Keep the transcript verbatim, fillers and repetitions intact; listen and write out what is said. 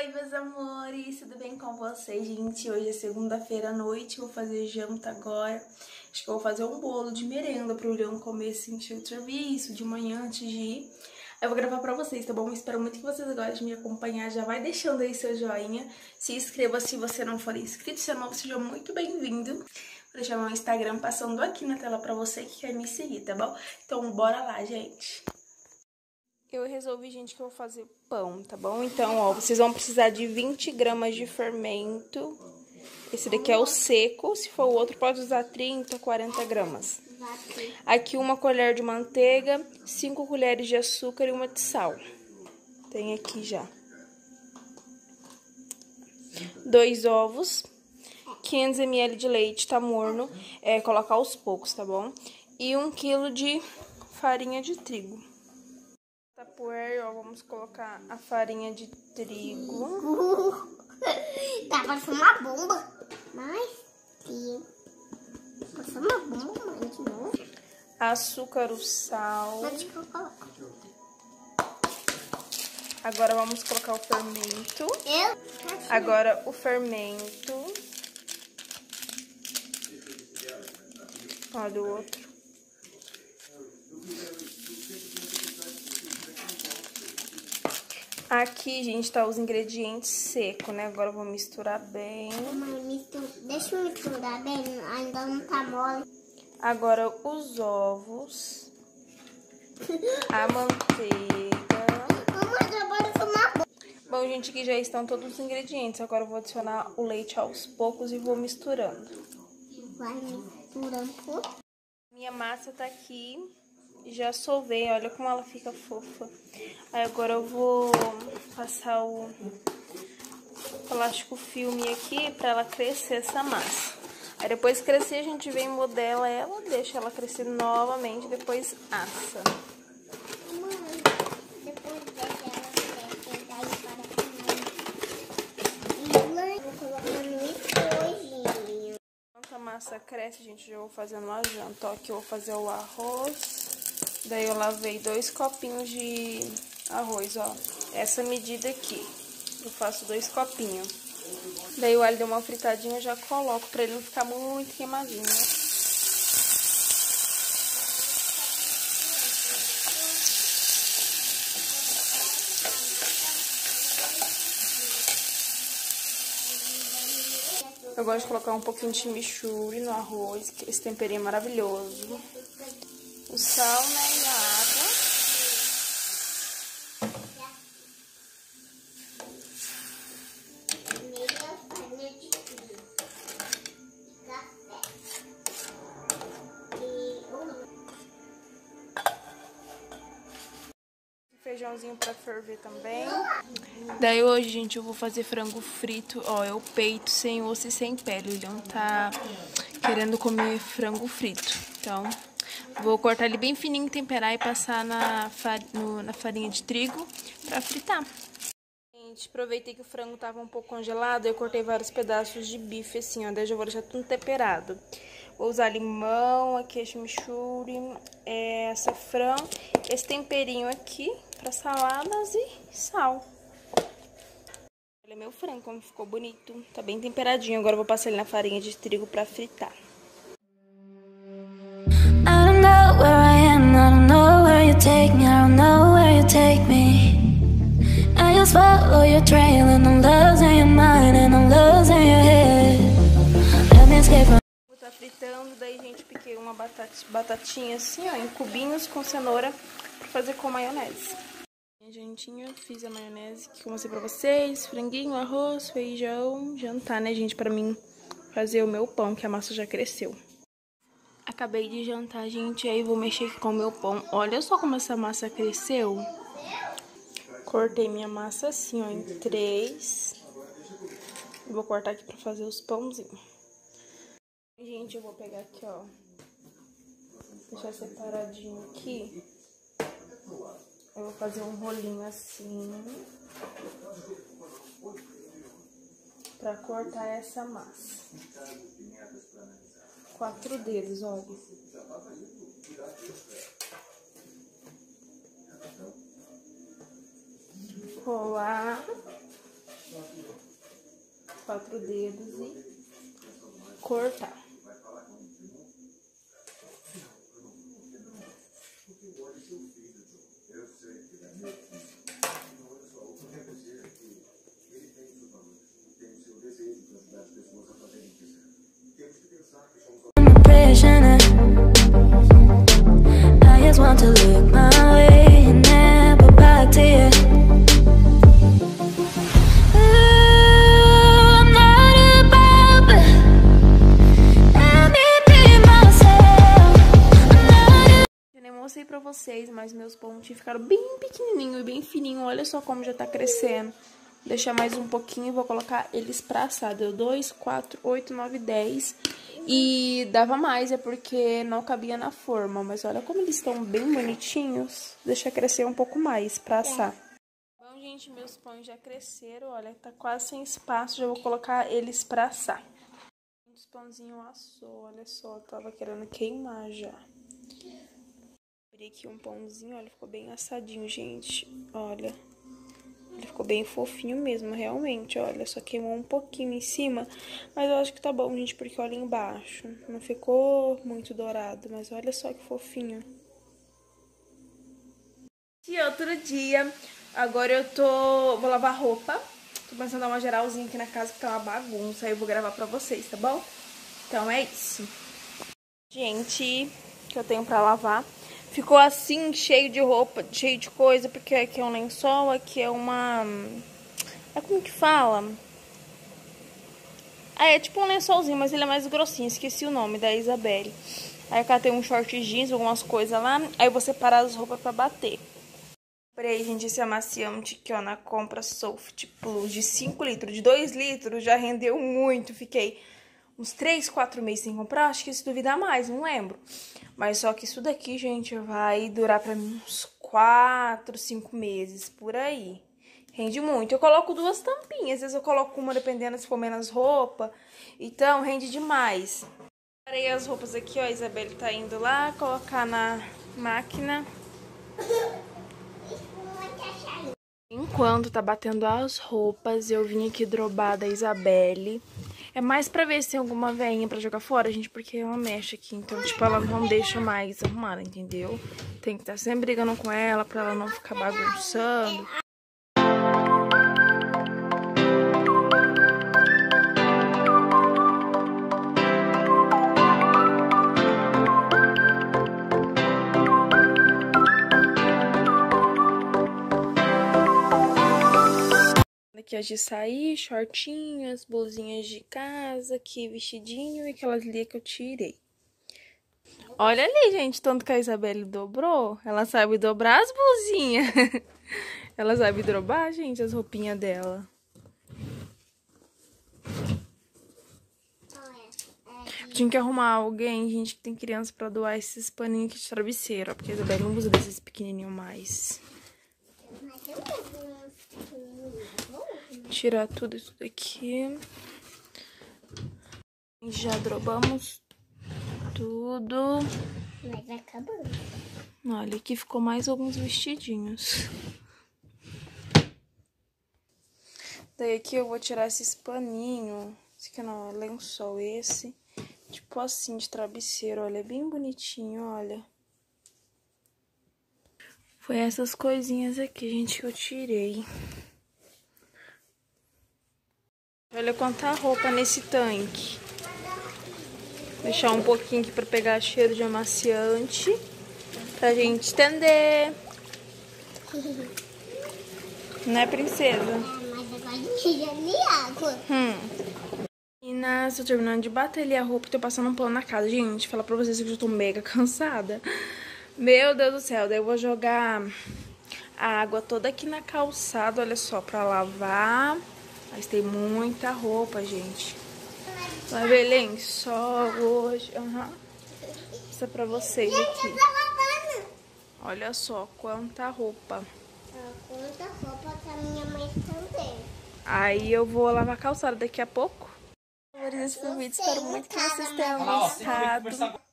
Oi, meus amores, tudo bem com vocês, gente? Hoje é segunda-feira à noite, vou fazer janta agora. Acho que eu vou fazer um bolo de merenda pro Leão comer assim, cheio de serviço, de manhã, antes de ir. Eu vou gravar pra vocês, tá bom? Espero muito que vocês gostem de me acompanhar. Já vai deixando aí seu joinha. Se inscreva se você não for inscrito. Se é novo, seja muito bem-vindo. Vou deixar meu Instagram passando aqui na tela pra você que quer me seguir, tá bom? Então, bora lá, gente. Eu resolvi, gente, que eu vou fazer pão, tá bom? Então, ó, vocês vão precisar de vinte gramas de fermento. Esse daqui é o seco. Se for o outro, pode usar trinta, quarenta gramas. Aqui uma colher de manteiga, cinco colheres de açúcar e uma de sal. Tem aqui já. Dois ovos, quinhentos mililitros de leite, tá morno. É, colocar aos poucos, tá bom? E um quilo de farinha de trigo. Tapuér, ó, vamos colocar a farinha de trigo. Tá parecendo uma bomba. Mas, sim. Parecendo uma bomba, mãe, de novo. Açúcar, o sal. Onde que eu coloco? Agora vamos colocar o fermento. Eu? Agora o fermento. Olha o outro. Aqui, gente, tá os ingredientes secos, né? Agora eu vou misturar bem. Mãe, mistura. Deixa eu misturar bem, ainda não tá mole. Agora os ovos. A manteiga. Mamãe, agora foi uma bomba. Bom, gente, aqui já estão todos os ingredientes. Agora eu vou adicionar o leite aos poucos e vou misturando. Vai misturando tudo. Minha massa tá aqui. Já sovei, olha como ela fica fofa. Aí agora eu vou passar o plástico filme aqui pra ela crescer essa massa. Aí depois que crescer a gente vem, modela ela, deixa ela crescer novamente, depois assa. Mãe, depois deixa ela crescer, daí para vou colocar no estojinho. Enquanto a massa cresce, gente, já vou fazendo uma janta. Ó, aqui eu vou fazer o arroz. Daí eu lavei dois copinhos de arroz, ó. Essa medida aqui. Eu faço dois copinhos. Daí o alho deu uma fritadinha, eu já coloco pra ele não ficar muito queimadinho, né? Eu gosto de colocar um pouquinho de chimichurri no arroz, que esse temperinho é maravilhoso. O sal, né, e a água. Feijãozinho pra ferver também. Daí hoje, gente, eu vou fazer frango frito. Ó, é o peito sem osso e sem pele. O Leão tá querendo comer frango frito. Então, vou cortar ele bem fininho, temperar e passar na, far... no... na farinha de trigo pra fritar. Gente, aproveitei que o frango tava um pouco congelado. Eu cortei vários pedaços de bife assim, ó. Daí eu já vou deixar tudo temperado. Vou usar limão, aqui é chimichurri, é, açafrão, esse temperinho aqui para saladas e sal. Olha meu frango como ficou bonito, tá bem temperadinho. Agora eu vou passar ele na farinha de trigo para fritar. I don't know where I am, I don't know where you take me, I don't know where you take me. I just follow your trail and I'm losing your mind and I'm losing your head. Let me escape from tá fritando, daí, gente, piquei uma batata, batatinha assim, ó, em cubinhos com cenoura pra fazer com maionese. Jantinha, fiz a maionese que eu mostrei pra vocês, franguinho, arroz, feijão, jantar, né, gente, pra mim fazer o meu pão, que a massa já cresceu. Acabei de jantar, gente, aí vou mexer aqui com o meu pão. Olha só como essa massa cresceu. Cortei minha massa assim, ó, em três. Vou cortar aqui pra fazer os pãozinhos. Gente, eu vou pegar aqui, ó, deixar separadinho aqui. Eu vou fazer um rolinho assim, pra cortar essa massa. Quatro dedos, olha. Rolar. quatro dedos e cortar. I just want to look my way and never back to you. Ooh, I'm not about it. Let me be myself. Eu nem mostrei pra vocês, mas meus pontinhos ficaram bem pequenininho e bem fininho. Olha só como já tá crescendo. Vou deixar mais um pouquinho e vou colocar eles pra assar. Deu dois, quatro, oito, nove, dez. E dava mais, é porque não cabia na forma. Mas olha como eles estão bem bonitinhos. Deixa crescer um pouco mais pra assar. Bom, gente, meus pães já cresceram. Olha, tá quase sem espaço. Já vou colocar eles pra assar. Os pãozinhos assou, olha só. Tava querendo queimar já. Abri aqui um pãozinho, olha, ficou bem assadinho, gente. Olha. Ele ficou bem fofinho mesmo, realmente, olha, só queimou um pouquinho em cima, mas eu acho que tá bom, gente, porque olha embaixo, não ficou muito dourado, mas olha só que fofinho. E outro dia, agora eu tô, vou lavar roupa, tô pensando em dar uma geralzinha aqui na casa, que tá uma bagunça, aí eu vou gravar pra vocês, tá bom? Então é isso. Gente, que eu tenho pra lavar. Ficou assim, cheio de roupa, cheio de coisa, porque aqui é um lençol, aqui é uma... É como que fala? Ah, é tipo um lençolzinho, mas ele é mais grossinho, esqueci o nome, da Isabelle. Aí aqui tem um short jeans, algumas coisas lá, aí eu vou separar as roupas pra bater. Comprei, gente, esse amaciante aqui, ó, na compra Soft Plus, de cinco litros, de dois litros, já rendeu muito, fiquei... uns três, quatro meses sem comprar, acho que se duvidar mais, não lembro. Mas só que isso daqui, gente, vai durar pra mim uns quatro, cinco meses, por aí. Rende muito. Eu coloco duas tampinhas, às vezes eu coloco uma dependendo se for menos roupa. Então, rende demais. Parei as roupas aqui, ó, a Isabelle tá indo lá colocar na máquina. Enquanto tá batendo as roupas, eu vim aqui drobar da Isabelle. É mais pra ver se tem alguma veinha pra jogar fora, gente, porque ela mexe aqui. Então, tipo, ela não deixa mais arrumada, entendeu? Tem que estar sempre brigando com ela pra ela não ficar bagunçando. Aqui as de sair, shortinhas, blusinhas de casa, aqui vestidinho e aquelas ali que eu tirei. Olha ali, gente, tanto que a Isabelle dobrou. Ela sabe dobrar as blusinhas. Ela sabe dobrar, gente, as roupinhas dela. Tinha que arrumar alguém, gente, que tem criança pra doar esses paninhos aqui de travesseiro, ó, porque a Isabelle não usa desses pequenininhos mais. Tirar tudo isso daqui. Já drobamos tudo. Mas acabou. Olha, aqui ficou mais alguns vestidinhos. Daí aqui eu vou tirar esses paninhos. Esse aqui não, é lençol esse. Tipo assim, de travesseiro, olha, é bem bonitinho, olha. Foi essas coisinhas aqui, gente, que eu tirei. Olha quanta roupa nesse tanque. Vou deixar um pouquinho aqui pra pegar cheiro de amaciante. Pra gente estender. Né, princesa? É, mas agora tira de água. Hum. Meninas, tô terminando de bater ali a roupa e tô passando um pano na casa. Gente, falar pra vocês que eu já tô mega cansada. Meu Deus do céu, daí eu vou jogar a água toda aqui na calçada, olha só, pra lavar. Mas tem muita roupa, gente. Vai ver lençol hoje. Uhum. Isso é pra vocês aqui. Olha só quanta roupa. Quanta roupa que a minha mãe também. Aí eu vou lavar a calçada daqui a pouco. Esse vídeo, espero muito que vocês tenham gostado.